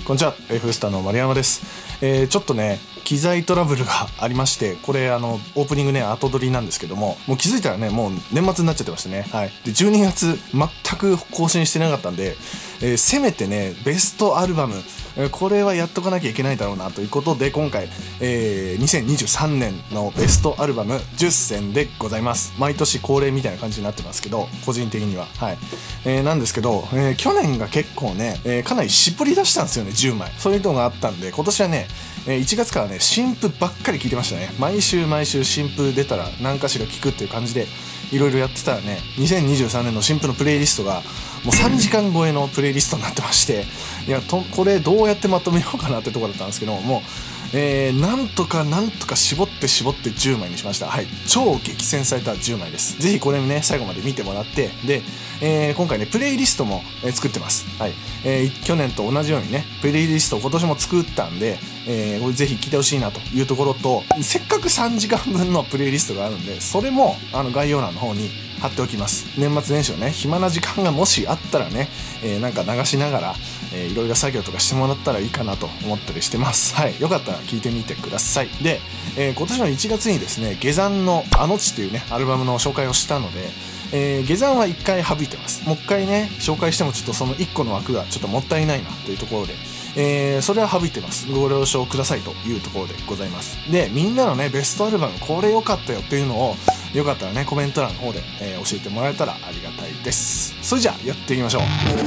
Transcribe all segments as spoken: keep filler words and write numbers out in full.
こんにちは、エフスタの丸山です。えー、ちょっとね、機材トラブルがありまして、これあのオープニングね後撮りなんですけども、もう気づいたらねもう年末になっちゃってましたね。はい。でじゅうにがつ全く更新してなかったんで、えー、せめてねベストアルバム、えー、これはやっとかなきゃいけないだろうなということで、今回、えー、にせんにじゅうさんねんのベストアルバムじゅっせんでございます。毎年恒例みたいな感じになってますけど、個人的にははい、えー、なんですけど、えー、去年が結構ね、えー、かなり絞り出したんですよね。じゅうまいそういうのがあったんで、今年はねいちがつからね新譜ばっかり聴いてましたね。毎週毎週新譜出たら何かしら聴くっていう感じでいろいろやってたらね、にせんにじゅうさんねんの新譜のプレイリストがもうさんじかん超えのプレイリストになってまして、いやとこれどうやってまとめようかなってところだったんですけども、えー、なんとかなんとか絞って絞ってじゅうまいにしました。はい、超激戦されたじゅうまいです。ぜひこれね最後まで見てもらって、で、えー、今回ねプレイリストも、えー、作ってます。はい、えー、去年と同じようにねプレイリストを今年も作ったんで、えー、これぜひ聞いてほしいなというところと、せっかくさんじかんぶんのプレイリストがあるんで、それもあの概要欄の方に貼っておきます。年末年始のね暇な時間がもしあったらね、えー、なんか流しながら、えー、いろいろ作業とかしてもらったらいいかなと思ったりしてます。はい、よかったら聞いてみてください。で、えー、今年のいちがつにですね下山のあの地というねアルバムの紹介をしたので、えー、下山はいっかい省いてます。もういっかいね紹介してもちょっとそのいっこの枠がちょっともったいないなというところで、えー、それは省いてます。ご了承くださいというところでございます。で、みんなのねベストアルバムこれ良かったよっていうのをよかったらねコメント欄の方で、えー、教えてもらえたらありがたいです。それじゃあやっていきましょう。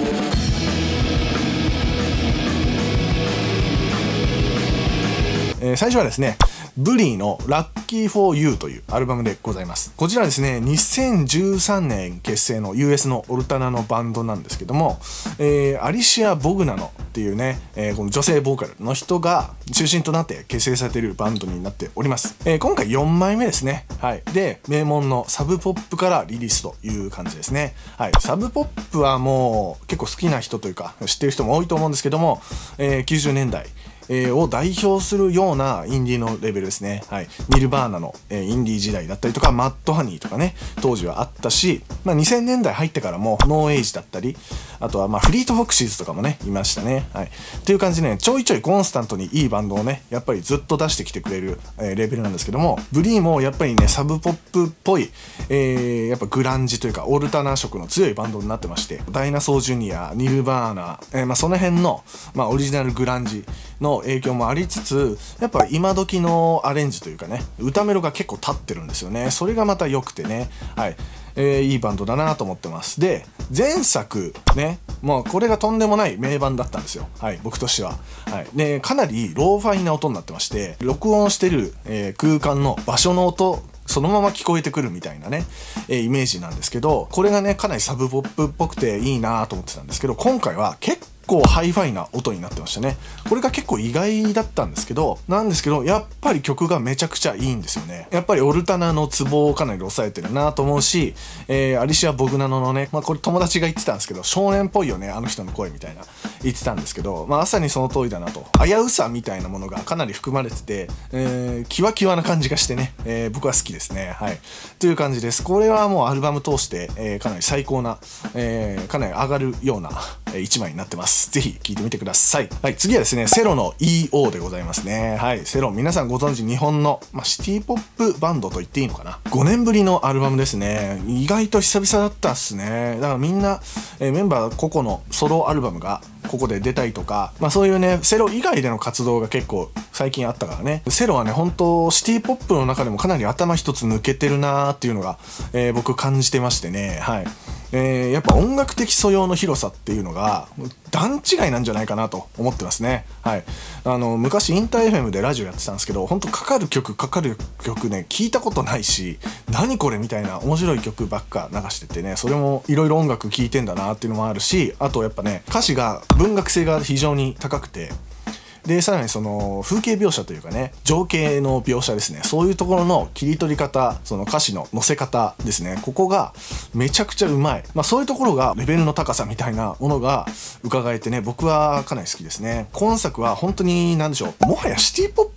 えー、最初はですねブリーのラッキーフォーユーというアルバムでございます。こちらですねにせんじゅうさんねん結成の ユーエス のオルタナのバンドなんですけども、えー、アリシア・ボグナノっていうね、えー、この女性ボーカルの人が中心となって結成されているバンドになっております。えー、今回よんまいめですね。はい、で名門のサブポップからリリースという感じですね。はい、サブポップはもう結構好きな人というか知ってる人も多いと思うんですけども、えー、きゅうじゅうねんだいえー、を代表するようなインディーのレベルですね。はい、ニルバーナの、えー、インディー時代だったりとかマッドハニーとかね当時はあったし、まあ、にせんねんだい入ってからもノーエイジだったり、あとはまあフリートフォクシーズとかもねいましたね。はい、っていう感じでねちょいちょいコンスタントにいいバンドをねやっぱりずっと出してきてくれる、えー、レベルなんですけども、ブリーもやっぱりねサブポップっぽい、えー、やっぱグランジというかオルタナ色の強いバンドになってまして、ダイナソージュニア、ニルバーナ、えー、まあその辺の、まあ、オリジナルグランジの影響もありつつ、やっぱ今時のアレンジというかね歌メロが結構立ってるんですよね。それがまた良くてね、はい、えー、いいバンドだなと思ってます。で前作ねもうこれがとんでもない名盤だったんですよ。はい、僕としては。はい、でかなりローファイな音になってまして、録音してる、えー、空間の場所の音そのまま聞こえてくるみたいなね、えー、イメージなんですけど、これがねかなりサブポップっぽくていいなと思ってたんですけど、今回は結構結構ハイファイな音になってましたね。これが結構意外だったんですけどなんですけどやっぱり曲がめちゃくちゃいいんですよね。やっぱりオルタナのツボをかなり抑えてるなと思うし、えー、アリシア・ボグナノのね、まあ、これ友達が言ってたんですけど、少年っぽいよねあの人の声みたいな言ってたんですけど、まあ、まさにその通りだなと。危うさみたいなものがかなり含まれてて、えー、キワキワな感じがしてね、えー、僕は好きですね。はい、という感じです。これはもうアルバム通して、えー、かなり最高な、えー、かなり上がるような一枚になってます。ぜひ聴いてみてください。はい、次はですねセロの イーオー でございますね。はい、セロ皆さんご存知日本の、まあ、シティポップバンドと言っていいのかな。ごねんぶりのアルバムですね。意外と久々だったっすね。だからみんな、えー、メンバー個々のソロアルバムがここで出たりとか、まあそういうねセロ以外での活動が結構最近あったからね。セロはね本当シティポップの中でもかなり頭一つ抜けてるなーっていうのが、えー、僕感じてましてね。はい、えー、やっぱ音楽的素養の広さっていうのが段違いなんじゃないかなと思ってますね。はい、あの昔インター エフエム でラジオやってたんですけど、本当かかる曲かかる曲ね聞いたことないし、何これみたいな面白い曲ばっか流しててね、それもいろいろ音楽聴いてんだなっていうのもあるし、あとやっぱね歌詞が文学性が非常に高くて、でさらにその風景描写というかね情景の描写ですね、そういうところの切り取り方、その歌詞の載せ方ですね、ここがめちゃくちゃうまい。まあそういうところがレベルの高さみたいなものが伺えてね、僕はかなり好きですね。今作は本当に何でしょう、もはやシティポッ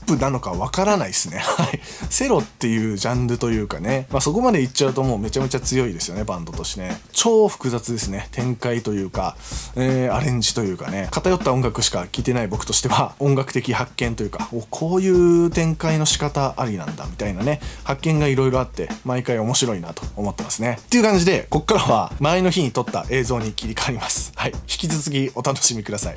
プなのかわからないですね。はい。セロっていうジャンルというかね、まあそこまでいっちゃうともうめちゃめちゃ強いですよね、バンドとしてね。超複雑ですね。展開というか、えー、アレンジというかね、偏った音楽しか聴いてない僕としては、音楽的発見というか、お、こういう展開の仕方ありなんだみたいなね、発見がいろいろあって、毎回面白いなと思ってますね。っていう感じで、こっからは前の日に撮った映像に切り替わります。はい。引き続きお楽しみください。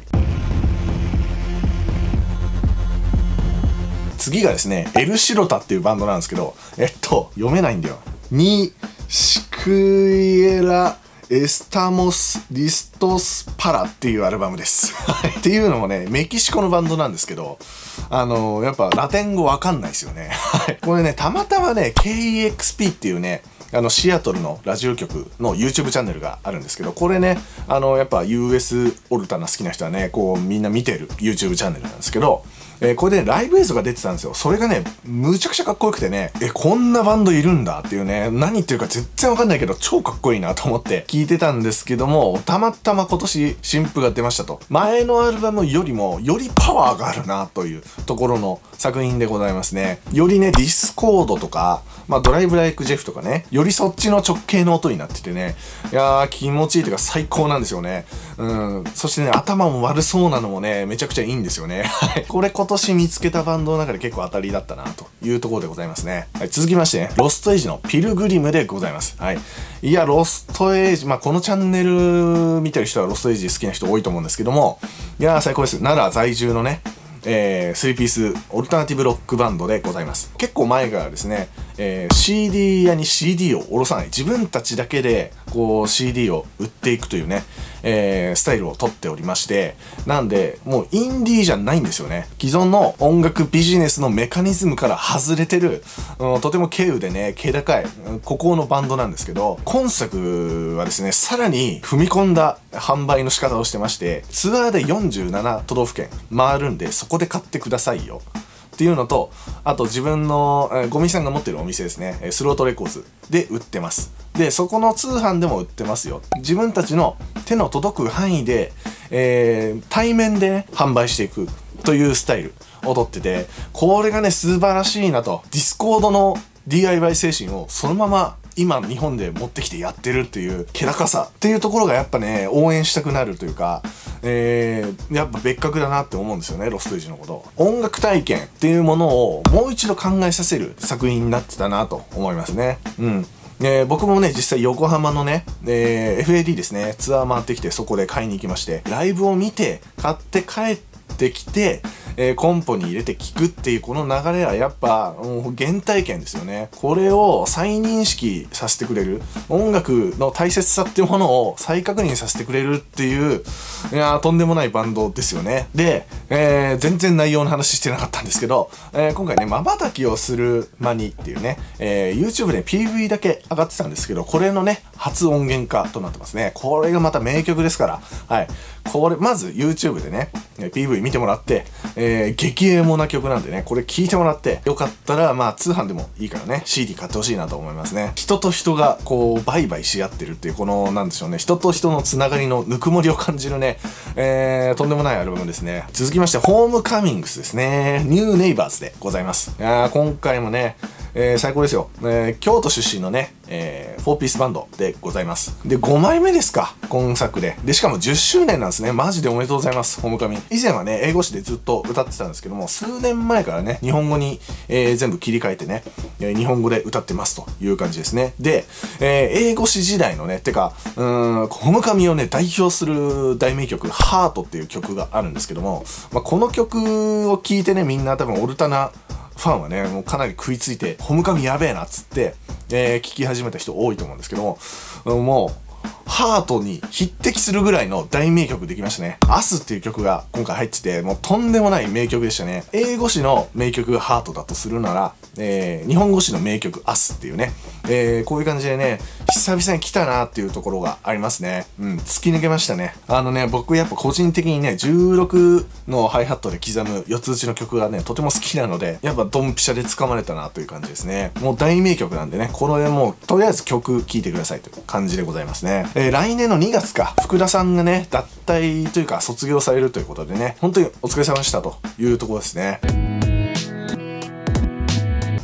次がですね、エルシロタっていうバンドなんですけど、えっと、読めないんだよ。にシクイエラエスタモス・リストス・パラっていうアルバムです。っていうのもね、メキシコのバンドなんですけど、あのー、やっぱラテン語わかんないですよね。これね、たまたまね、ケーイーエックスピー っていうね、あの、シアトルのラジオ局の YouTube チャンネルがあるんですけど、これね、あの、やっぱ ユーエス オルタナ好きな人はね、こう、みんな見てる YouTube チャンネルなんですけど、えー、これで、ね、ライブ映像が出てたんですよ。それがね、むちゃくちゃかっこよくてね、え、こんなバンドいるんだっていうね、何言ってるか全然わかんないけど、超かっこいいなと思って聞いてたんですけども、たまたま今年新譜が出ましたと。前のアルバムよりも、よりパワーがあるなというところの作品でございますね。よりね、ディスコードとか、まあ、ドライブライクジェフとかね、よりそっちの直系の音になっててね、いやー、気持ちいいというか最高なんですよね。うん。そしてね、頭も悪そうなのもね、めちゃくちゃいいんですよね。はい。これ今年見つけたバンドの中で結構当たりだったな、というところでございますね。はい。続きましてね、ロストエイジのピルグリムでございます。はい。いや、ロストエイジ、まあ、このチャンネル見てる人はロストエイジ好きな人多いと思うんですけども、いやー、最高です。奈良在住のね、えー、スリーピースオルタナティブロックバンドでございます。結構前からですね、えー、シーディー 屋に シーディー を下ろさない、自分たちだけでこう シーディー を売っていくというね、えー、スタイルをとっておりまして、なんでもうインディーじゃないんですよね。既存の音楽ビジネスのメカニズムから外れてる、うん、とても軽有でね、気高い、うん、孤高のバンドなんですけど、今作はですね、さらに踏み込んだ販売の仕方をしてまして、ツアーでよんじゅうなな都道府県回るんで、そこで買ってくださいよっていうのと、あと自分の、えー、ゴミさんが持ってるお店ですね、スロートレコーズで売ってます。で、そこの通販でも売ってますよ。自分たちの手の届く範囲で、えー、対面で、ね、販売していくというスタイルをとってて、これがね、素晴らしいなと。ディスコードの ディーアイワイ 精神をそのまま今日本で持ってきてやってるっていう気高さっていうところがやっぱね、応援したくなるというか、えー、やっぱ別格だなって思うんですよね、ロストエイジのこと。音楽体験っていうものをもう一度考えさせる作品になってたなと思いますね。うん。えー、僕もね、実際横浜のね、えー、エフエーディー ですね、ツアー回ってきてそこで買いに行きまして、ライブを見て、買って帰ってきて、えー、コンポに入れて聴くっていうこの流れはやっぱ、もう原体験ですよね。これを再認識させてくれる、音楽の大切さっていうものを再確認させてくれるっていう、いやー、とんでもないバンドですよね。で、えー、全然内容の話してなかったんですけど、えー、今回ね、瞬きをする間にっていうね、えー、YouTube で ピーブイ だけ上がってたんですけど、これのね、初音源化となってますね。これがまた名曲ですから、はい。これ、まず YouTube でね、ピーブイ 見てもらって、えー、激エモな曲なんでね、これ聴いてもらって、よかったら、まあ通販でもいいからね、シーディー 買ってほしいなと思いますね。人と人がこう、バイバイし合ってるっていう、この、なんでしょうね、人と人のつながりのぬくもりを感じるね、えー、とんでもないアルバムですね。続きまして、ホームカミングスですね。ニューネイバーズでございます。いやー、今回もね、えー、最高ですよ。えー、京都出身のね、えー、フォーピースバンドでございます。で、ごまいめですか、今作で。で、しかもじゅっしゅうねんなんですね。マジでおめでとうございます、ホームカミン。以前はね、英語詞でずっと歌ってたんですけども、数年前からね、日本語に、えー、全部切り替えてね、えー、日本語で歌ってますという感じですね。で、えー、英語詞時代のね、てか、うーん、ホームカミンをね、代表する大名曲、ハートっていう曲があるんですけども、まあ、この曲を聴いてね、みんな多分オルタナ、ファンはね、もうかなり食いついて、ホームカミンやべえなっつって、えー、聞き始めた人多いと思うんですけども、もう、ハートに匹敵するぐらいの大名曲できましたね。アスっていう曲が今回入ってて、もうとんでもない名曲でしたね。英語詞の名曲がハートだとするなら、えー、日本語詞の名曲アスっていうね、えー、こういう感じでね、久々に来たなっていうところがありますね。うん、突き抜けましたね。あのね、僕やっぱ個人的にね、じゅうろくのハイハットで刻む四つ打ちの曲がね、とても好きなので、やっぱドンピシャで掴まれたなという感じですね。もう大名曲なんでね、これもう、とりあえず曲聴いてくださいという感じでございますね。えー、来年のにがつか、福田さんがね、脱退というか卒業されるということでね、本当にお疲れ様でしたというところですね。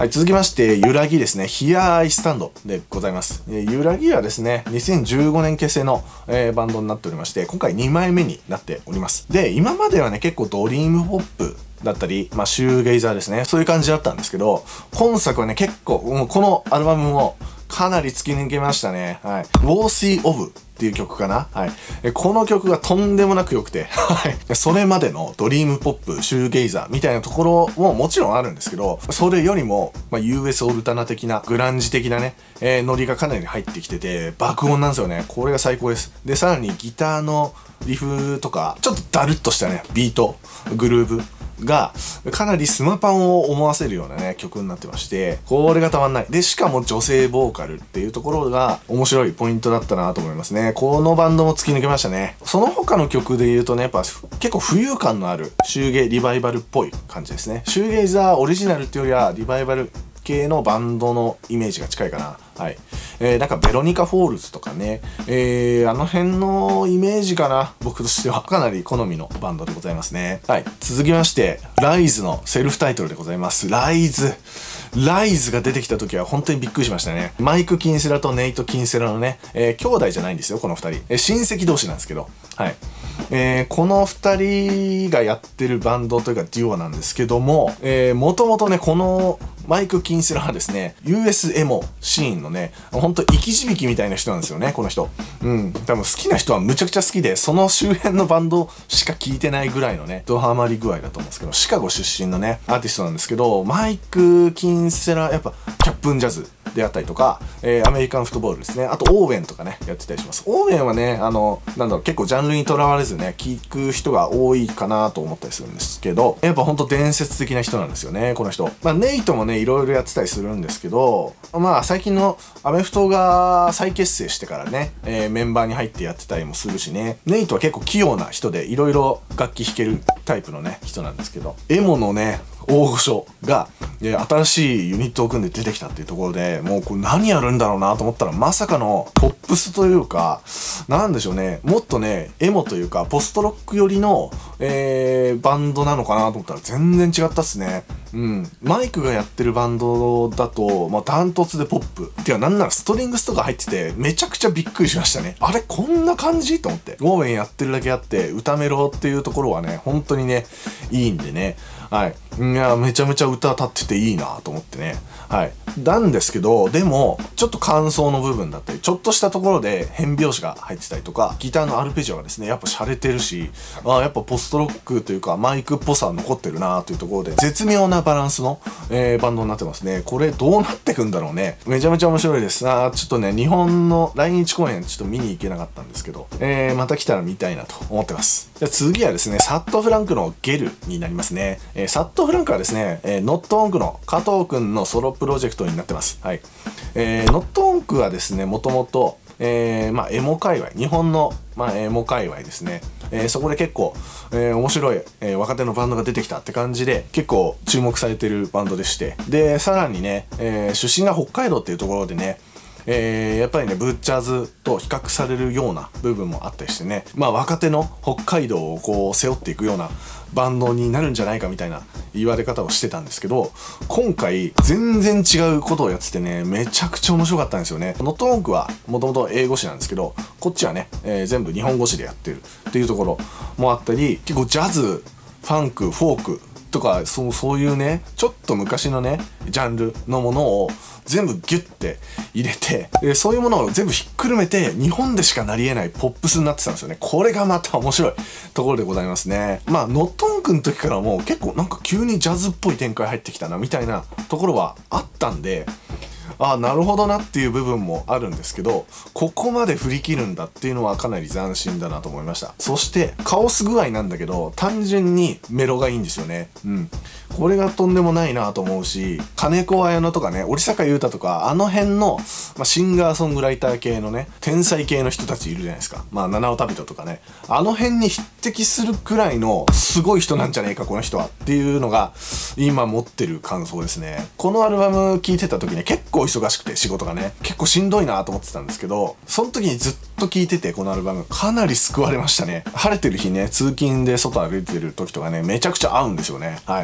はい、続きまして、揺らぎですね。Here I Stand でございます。えー、揺らぎはですね、にせんじゅうごねん結成の、えー、バンドになっておりまして、今回にまいめになっております。で、今まではね、結構ドリームポップだったり、まあ、シューゲイザーですね。そういう感じだったんですけど、今作はね、結構、もうこのアルバムもかなり突き抜けましたね。はい。Worthy ofっていう曲かな。はい。えこの曲がとんでもなく良くて、はい。それまでのドリームポップ、シューゲイザーみたいなところももちろんあるんですけど、それよりも、まあ、ユーエス オルタナ的な、グランジ的なね、えー、ノリがかなり入ってきてて、爆音なんですよね。これが最高です。で、さらにギターのリフとか、ちょっとダルッとしたね、ビート、グルーブが、かなりスマパンを思わせるようなね、曲になってまして、これがたまんない。で、しかも女性ボーカルっていうところが面白いポイントだったなと思いますね。このバンドも突き抜けましたね。その他の曲で言うとね、やっぱ結構浮遊感のあるシューゲイリバイバルっぽい感じですね。シューゲイザーオリジナルっていうよりはリバイバル系のバンドのイメージが近いかな。はい。えー、なんかベロニカ・フォールズとかね、えー、あの辺のイメージかな。僕としてはかなり好みのバンドでございますね。はい。続きまして、ライズのセルフタイトルでございます。ライズ。ライズが出てきた時は本当にびっくりしましたね。マイク・キンセラとネイト・キンセラのね、えー、兄弟じゃないんですよ、この二人。えー、親戚同士なんですけど。はい。えー、この二人がやってるバンドというかデュオなんですけども、えー、もともとね、このマイク・キンセラはですね、ユーエス エモシーンのね、ほんと生き字引みたいな人なんですよね、この人。うん。多分好きな人はむちゃくちゃ好きで、その周辺のバンドしか聴いてないぐらいのね、ドハマり具合だと思うんですけど、シカゴ出身のね、アーティストなんですけど、マイク・キンセラ、やっぱ、キャップンジャズであったりとか、えー、アメリカンフットボールですね。あと、オーウェンとかね、やってたりします。オーウェンはね、あの、なんだろう、結構ジャンルにとらわれずね、聴く人が多いかなと思ったりするんですけど、やっぱほんと伝説的な人なんですよね、この人。まあ、ネイトもね、いろいろやってたりするんですけど、まあ、最近のアメフトが再結成してからね、えー、メンバーに入ってやってたりもするしね、ネイトは結構器用な人で、いろいろ楽器弾けるタイプのね、人なんですけど、エモのね、大御所が、新しいユニットを組んで出てきたっていうところで、もうこれ何やるんだろうなと思ったら、まさかのポップスというか、なんでしょうね、もっとね、エモというか、ポストロック寄りの、えー、バンドなのかなと思ったら全然違ったっすね。うん。マイクがやってるバンドだと、まあ、ダントツでポップ。てか、なんならストリングスとか入ってて、めちゃくちゃびっくりしましたね。あれ、こんな感じと思って。ゴーウェンやってるだけあって、歌メロっていうところはね、本当にね、いいんでね。はい。いや、めちゃめちゃ歌立ってていいなと思ってね。はい。なんですけど、でも、ちょっと感想の部分だったり、ちょっとしたところで変拍子が入ってたりとか、ギターのアルペジオがですね、やっぱ洒落てるし、あやっぱポストロックというか、マイクっぽさ残ってるなというところで、絶妙なバランスの、えー、バンドになってますね。これどうなってくんだろうね。めちゃめちゃ面白いです。あちょっとね、日本の来日公演ちょっと見に行けなかったんですけど、えー、また来たら見たいなと思ってます。じゃあ次はですね、サット・フランクのゲルになりますね。えー、サット・フランクはですね、えー、ノット・オンクの加藤くんのソロプロジェクトになってます。はい。えー、ノット・オンクはですね、もともと、えー、まあ、エモ界隈、日本の、まあ、エモ界隈ですね。えー、そこで結構、えー、面白い、えー、若手のバンドが出てきたって感じで、結構注目されてるバンドでして。で、さらにね、えー、出身が北海道っていうところでね、えー、やっぱりね、ブッチャーズと比較されるような部分もあったりしてね、まあ若手の北海道をこう背負っていくようなバンドになるんじゃないかみたいな言われ方をしてたんですけど、今回全然違うことをやっててね、めちゃくちゃ面白かったんですよね。ノットオンクはもともと英語詞なんですけど、こっちはね、えー、全部日本語詞でやってるっていうところもあったり、結構ジャズ、ファンク、フォークとか、そう、そういうね、ちょっと昔のね、ジャンルのものを全部ギュッて入れて、でそういうものを全部ひっくるめて、日本でしかなり得ないポップスになってたんですよね。これがまた面白いところでございますね。まあ、ノットオンクの時からもう結構なんか急にジャズっぽい展開入ってきたな、みたいなところはあったんで、ああなるほどなっていう部分もあるんですけど、ここまで振り切るんだっていうのはかなり斬新だなと思いました。そしてカオス具合なんだけど、単純にメロがいいんですよね。うん、これがとんでもないなと思うし、金子綾乃とかね、折坂優太とか、あの辺の、まあ、シンガーソングライター系のね、天才系の人たちいるじゃないですか。まあ七尾旅人とかね、あの辺に匹敵するくらいのすごい人なんじゃねえかこの人はっていうのが今持ってる感想ですね。このアルバム聴いてた時ね、結構忙しくて仕事がね、結構しんどいなと思ってたんですけど、その時にずっと聴いてて、このアルバムかなり救われましたね。晴れてる日ね、通勤で外歩いてる時とかね、めちゃくちゃ合うんですよね。はい。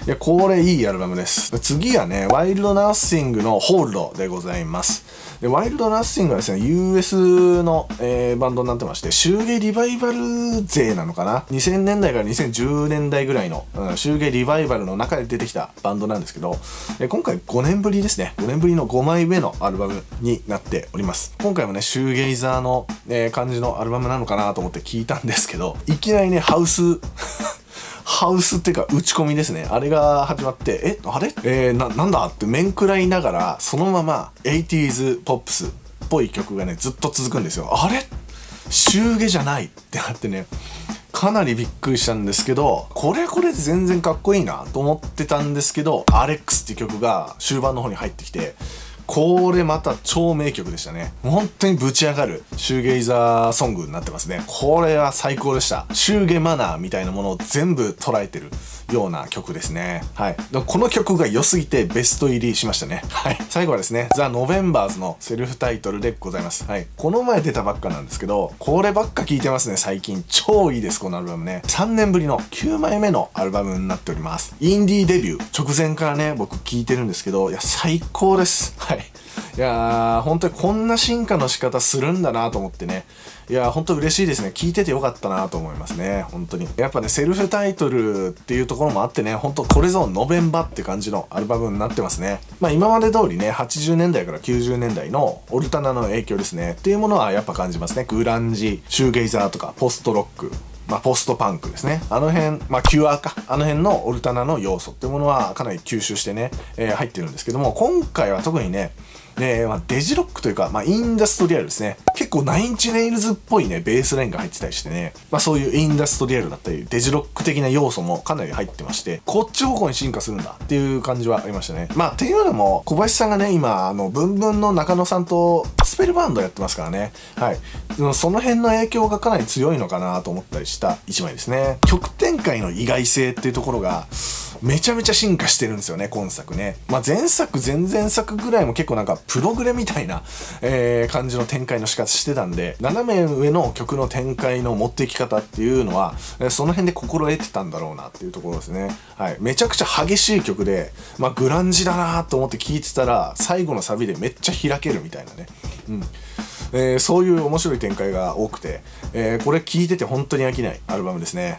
いや、これいいアルバムです。次はね、ワイルドナッシングのホールドでございます。で、ワイルドナッシングはですね、ユーエス の、えー、バンドになってまして、シューゲイリバイバル勢なのかな ?にせんねんだいからにせんじゅうねんだいぐらいの、うん、シューゲイリバイバルの中で出てきたバンドなんですけど、えー、今回ごねんぶりですね。ごねんぶりのごまいめのアルバムになっております。今回もね、シューゲイザーの、えー、感じのアルバムなのかなと思って聞いたんですけど、いきなりね、ハウス、ハウスっていうか打ち込みですね。あれが始まって、え、あれえー、な、なんだって面食らいながら、そのままエイティーズ ポップスっぽい曲がね、ずっと続くんですよ。あれシューゲじゃないってなってね、かなりびっくりしたんですけど、これこれで全然かっこいいなと思ってたんですけど、アレックスっていう曲が終盤の方に入ってきて、これまた超名曲でしたね。もう本当にぶち上がるシューゲイザーソングになってますね。これは最高でした。シューゲマナーみたいなものを全部捉えてるような曲ですね。はい。この曲が良すぎてベスト入りしましたね。はい。最後はですね、ザ・ノベンバーズのセルフタイトルでございます。はい。この前出たばっかなんですけど、こればっか聴いてますね、最近。超いいです、このアルバムね。さんねんぶりのきゅうまいめのアルバムになっております。インディーデビュー直前からね、僕聴いてるんですけど、いや、最高です。はい。いやー、本当にこんな進化の仕方するんだなと思ってね。いやー、本当嬉しいですね。聞いててよかったなと思いますね。本当に。やっぱね、セルフタイトルっていうところもあってね、本当これぞノベンバって感じのアルバムになってますね。まあ今まで通りね、はちじゅうねんだいからきゅうじゅうねんだいのオルタナの影響ですね。っていうものはやっぱ感じますね。グランジ、シューゲイザーとか、ポストロック。まあ、ポストパンクですね。あの辺、まあ、キュアか。あの辺のオルタナの要素っていうものはかなり吸収してね、えー、入ってるんですけども、今回は特にね、で、まあ、デジロックというか、まあ、インダストリアルですね。結構ナインチネイルズっぽいね、ベースラインが入ってたりしてね、まあ、そういうインダストリアルだったり、デジロック的な要素もかなり入ってまして、こっち方向に進化するんだっていう感じはありましたね。まあ、っていうのも、小林さんがね、今、あの、ブンブンの中野さんとスペルバンドやってますからね。はい。その辺の影響がかなり強いのかなと思ったりした一枚ですね。曲展開の意外性っていうところが、めちゃめちゃ進化してるんですよね、今作ね。まあ、前作、前々作ぐらいも結構なんか、プログレみたいな、えー、感じの展開の仕方してたんで、斜め上の曲の展開の持っていき方っていうのは、その辺で心得てたんだろうなっていうところですね。はい。めちゃくちゃ激しい曲で、まあ、グランジだなと思って聴いてたら、最後のサビでめっちゃ開けるみたいなね。うん。えー、そういう面白い展開が多くて、えー、これ聴いてて本当に飽きないアルバムですね。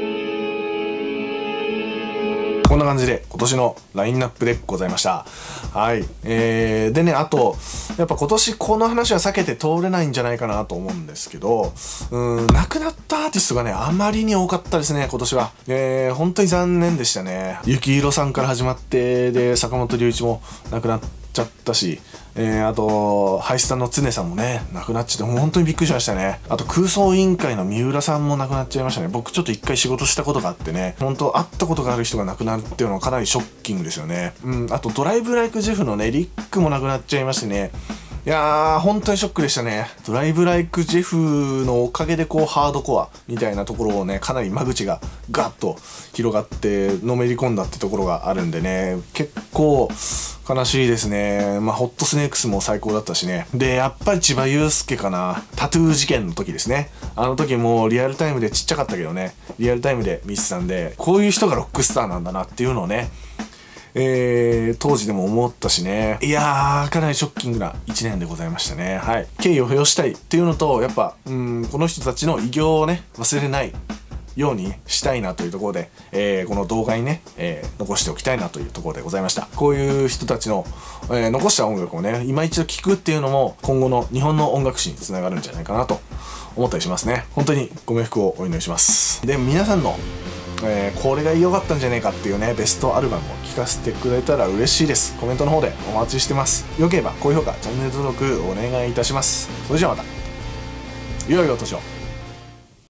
こんな感じで今年のラインナップでございました。はい。えー、でね、あと、やっぱ今年この話は避けて通れないんじゃないかなと思うんですけど、うーん、亡くなったアーティストがね、あまりに多かったですね、今年は。えー、本当に残念でしたね。幸宏さんから始まって、で、坂本龍一も亡くなっちゃったし、えー、あと、ハイスタの常さんもね、亡くなっちゃって、もう本当にびっくりしましたね。あと、空想委員会の三浦さんも亡くなっちゃいましたね。僕ちょっと一回仕事したことがあってね、本当会ったことがある人が亡くなるっていうのはかなりショッキングですよね。うん、あと、ドライブライクジェフのね、リックも亡くなっちゃいましてね、いやー、本当にショックでしたね。ドライブライクジェフのおかげでこうハードコアみたいなところをね、かなり間口がガッと広がってのめり込んだってところがあるんでね、結構悲しいですね。まあ、ホットスネークスも最高だったしね。で、やっぱり千葉祐介かな。タトゥー事件の時ですね。あの時もリアルタイムでちっちゃかったけどね、リアルタイムで見てたんで、こういう人がロックスターなんだなっていうのをね、えー、当時でも思ったしね。いやー、かなりショッキングないちねんでございましたね。はい。敬意を表したいっていうのと、やっぱ、うん、この人たちの偉業をね、忘れないようにしたいなというところで、えー、この動画にね、えー、残しておきたいなというところでございました。こういう人たちの、えー、残した音楽をね、今一度聴くっていうのも、今後の日本の音楽史につながるんじゃないかなと思ったりしますね。本当にご冥福をお祈りします。で、皆さんのえー、これが良かったんじゃねえかっていうね、ベストアルバムを聴かせてくれたら嬉しいです。コメントの方でお待ちしてます。よければ高評価、チャンネル登録お願いいたします。それじゃあまた。良いお年を。